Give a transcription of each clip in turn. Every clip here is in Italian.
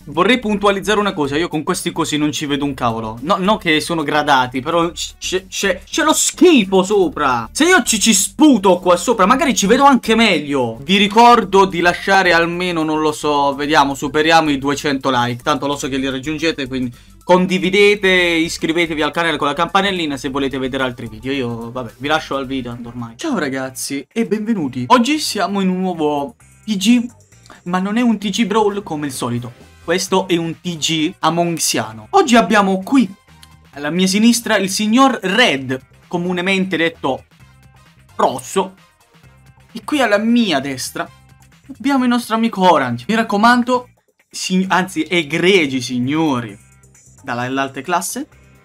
vorrei puntualizzare una cosa. Io con questi cosi non ci vedo un cavolo. No, non che sono gradati, però c'è lo schifo sopra. Se io ci sputo qua sopra, magari ci vedo anche meglio. Vi ricordo di lasciare almeno, non lo so, vediamo, superiamo i 200 like. Tanto lo so che li raggiungete, quindi condividete, iscrivetevi al canale con la campanellina se volete vedere altri video. Io, vabbè, vi lascio al video ormai. Ciao ragazzi e benvenuti. Oggi siamo in un nuovo TG, ma non è un TG Brawl come il solito. Questo è un TG amongsiano. Oggi abbiamo qui, alla mia sinistra, il signor Red, comunemente detto Rosso. E qui alla mia destra abbiamo il nostro amico Orange. Mi raccomando, anzi egregi signori dall'alta classe,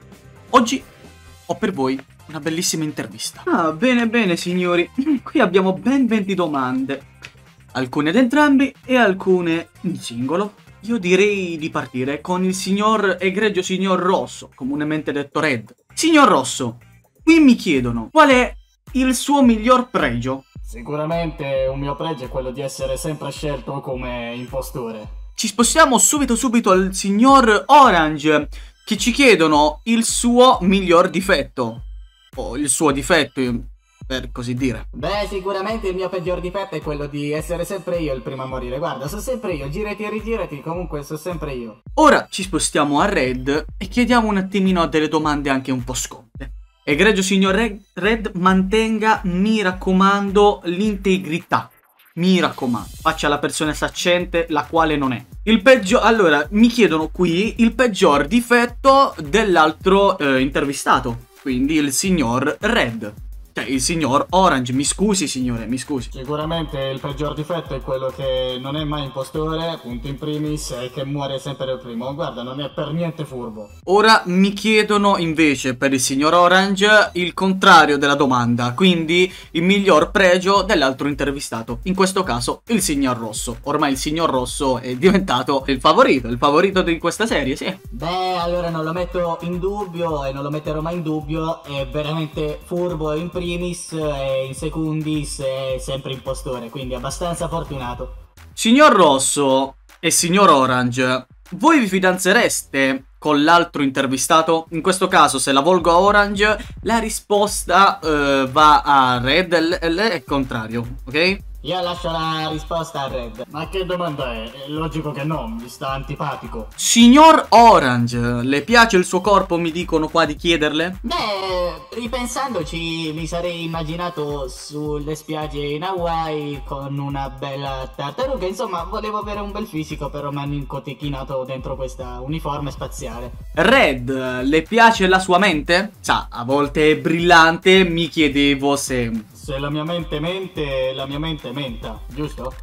oggi ho per voi una bellissima intervista. Ah, bene bene signori, qui abbiamo ben 20 domande, alcune ad entrambi e alcune in singolo. Io direi di partire con il signor egregio signor Rosso, comunemente detto Red. Signor Rosso, qui mi chiedono qual è il suo miglior pregio. Sicuramente un mio pregio è quello di essere sempre scelto come impostore. Ci spostiamo subito al signor Orange, che ci chiedono il suo miglior difetto. O il suo difetto, per così dire. Beh, sicuramente il mio peggior difetto è quello di essere sempre io il primo a morire. Guarda, sono sempre io, girati e rigirati, comunque sono sempre io. Ora ci spostiamo a Red e chiediamo un attimino delle domande anche un po' scomode. Egregio signor Red, mantenga, mi raccomando, l'integrità. Mi raccomando, faccia la persona saccente, la quale non è. Allora, mi chiedono qui il peggior difetto dell'altro intervistato. Quindi il signor Red. Cioè, il signor Orange, mi scusi signore, mi scusi. Sicuramente il peggior difetto è quello che non è mai impostore, punto in primis, e che muore sempre il primo. Guarda, non è per niente furbo. Ora mi chiedono invece per il signor Orange il contrario della domanda, quindi il miglior pregio dell'altro intervistato. In questo caso il signor Rosso. Ormai il signor Rosso è diventato il favorito di questa serie, sì. Beh, allora non lo metto in dubbio e non lo metterò mai in dubbio, è veramente furbo in primis e in secundis è sempre impostore, quindi abbastanza fortunato. Signor Rosso e signor Orange, voi vi fidanzereste con l'altro intervistato? In questo caso, se la volgo a Orange, la risposta va a Red e è il contrario, ok? Io lascio la risposta a Red. Ma che domanda è? È logico che no, mi sta antipatico. Signor Orange, le piace il suo corpo, mi dicono qua di chiederle? Beh, ripensandoci, mi sarei immaginato sulle spiagge in Hawaii con una bella tartaruga. Insomma, volevo avere un bel fisico, però mi hanno incotechinato dentro questa uniforme spaziale. Red, le piace la sua mente? Sa, a volte è brillante, mi chiedevo se... Se la mia mente mente, la mia mente menta, giusto?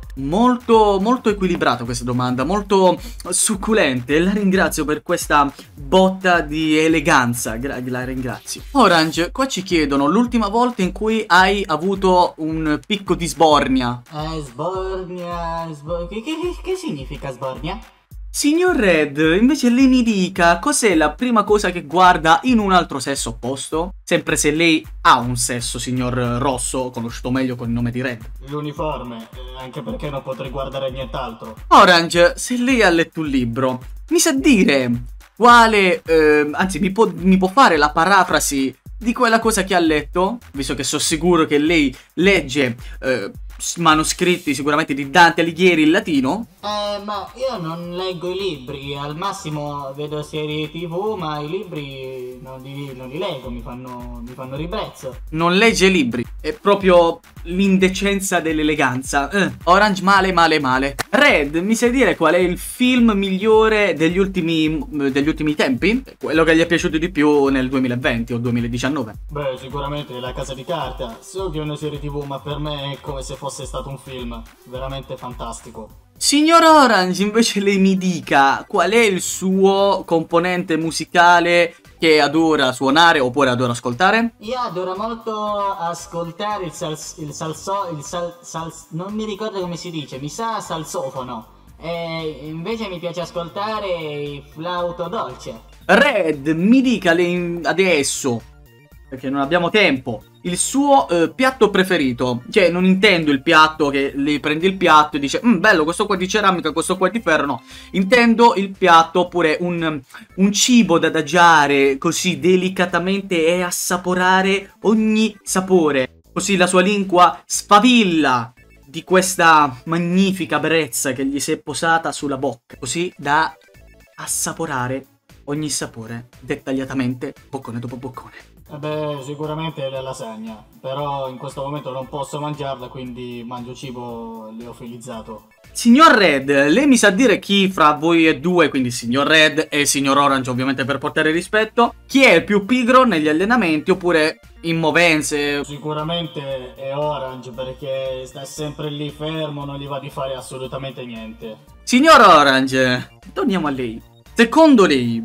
Molto equilibrata questa domanda, molto succulente. La ringrazio per questa botta di eleganza, la ringrazio. Orange, qua ci chiedono l'ultima volta in cui hai avuto un picco di sbornia. Sbornia, che significa sbornia? Signor Red, invece lei mi dica cos'è la prima cosa che guarda in un altro sesso opposto? Sempre se lei ha un sesso, signor Rosso, conosciuto meglio con il nome di Red. L'uniforme, anche perché non potrei guardare nient'altro. Orange, se lei ha letto un libro, mi sa dire quale, anzi mi può fare la parafrasi di quella cosa che ha letto? Visto che sono sicuro che lei legge manoscritti sicuramente di Dante Alighieri in latino. Ma io non leggo i libri, al massimo vedo serie TV, ma i libri non li leggo, mi fanno ribrezzo. Non legge libri, è proprio l'indecenza dell'eleganza. Orange male. Red, mi sai dire qual è il film migliore degli ultimi tempi? Quello che gli è piaciuto di più nel 2020 o 2019? Beh, sicuramente La Casa di Carta. So che è una serie TV, ma per me è come se fosse stato un film, veramente fantastico. Signor Orange, invece lei mi dica qual è il suo componente musicale che adora suonare oppure adora ascoltare? Io adoro molto ascoltare non mi ricordo come si dice, mi sa salsofono. E invece mi piace ascoltare il flauto dolce. Red, mi dica lei adesso perché non abbiamo tempo. Il suo piatto preferito. Cioè, non intendo il piatto che lei prende il piatto e dice bello, questo qua è di ceramica, questo qua è di ferro. No, intendo il piatto oppure un cibo da adagiare così delicatamente e assaporare ogni sapore. Così la sua lingua sfavilla di questa magnifica brezza che gli si è posata sulla bocca. Così da assaporare ogni sapore dettagliatamente, boccone dopo boccone. Beh, sicuramente è la lasagna, però in questo momento non posso mangiarla, quindi mangio cibo liofilizzato. Signor Red, lei mi sa dire chi fra voi e due, quindi il signor Red e il signor Orange, ovviamente per portare rispetto, chi è il più pigro negli allenamenti oppure in movenze? Sicuramente è Orange, perché sta sempre lì fermo, non gli va di fare assolutamente niente. Signor Orange, torniamo a lei. Secondo lei,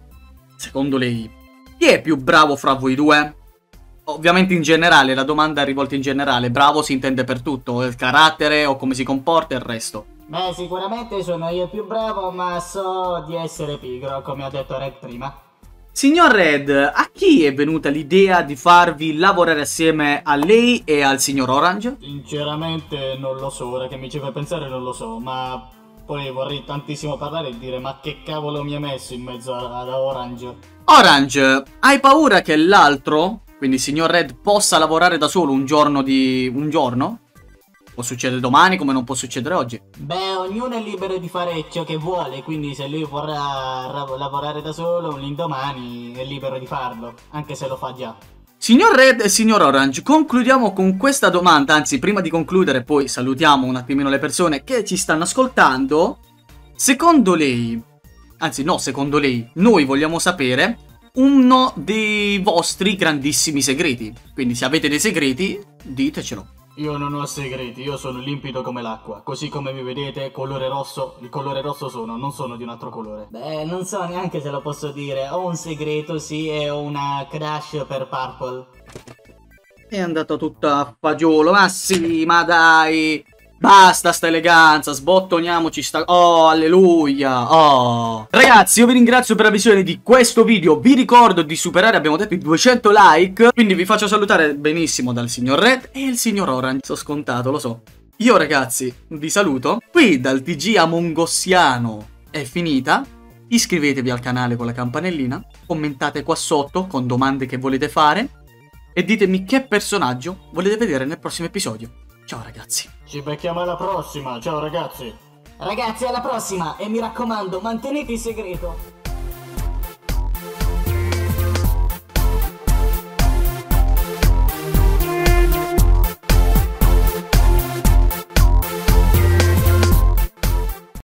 chi è più bravo fra voi due? Ovviamente in generale, la domanda è rivolta in generale. Bravo si intende per tutto, il carattere o come si comporta e il resto. Beh, sicuramente sono io il più bravo, ma so di essere pigro, come ha detto Red prima. Signor Red, a chi è venuta l'idea di farvi lavorare assieme a lei e al signor Orange? Sinceramente non lo so, ora che mi ci fai pensare non lo so, ma poi vorrei tantissimo parlare e dire ma che cavolo mi ha messo in mezzo ad Orange? Orange, hai paura che l'altro, quindi il signor Red, possa lavorare da solo un giorno? Può succedere domani come non può succedere oggi. Beh, ognuno è libero di fare ciò che vuole, quindi se lui vorrà lavorare da solo l'indomani è libero di farlo, anche se lo fa già. Signor Red e signor Orange, concludiamo con questa domanda, anzi prima di concludere poi salutiamo un attimino le persone che ci stanno ascoltando. Secondo lei, anzi no, secondo lei, noi vogliamo sapere uno dei vostri grandissimi segreti. Quindi se avete dei segreti, ditecelo. Io non ho segreti, io sono limpido come l'acqua, così come mi vedete, colore rosso, il colore rosso sono, non sono di un altro colore. Beh, non so neanche se lo posso dire, ho un segreto sì e ho una crush per Purple. È andata tutta a fagiolo, ma sì, ma dai, basta sta eleganza, sbottoniamoci sta... Oh, alleluia, oh. Ragazzi, io vi ringrazio per la visione di questo video, vi ricordo di superare, abbiamo detto, i 200 like, quindi vi faccio salutare benissimo dal signor Red e il signor Orange, so scontato, lo so. Io ragazzi, vi saluto, qui dal TG Amongossiano è finita, iscrivetevi al canale con la campanellina, commentate qua sotto con domande che volete fare e ditemi che personaggio volete vedere nel prossimo episodio. Ciao ragazzi. Ci becchiamo alla prossima, ciao ragazzi. Ragazzi, alla prossima e mi raccomando, mantenete il segreto.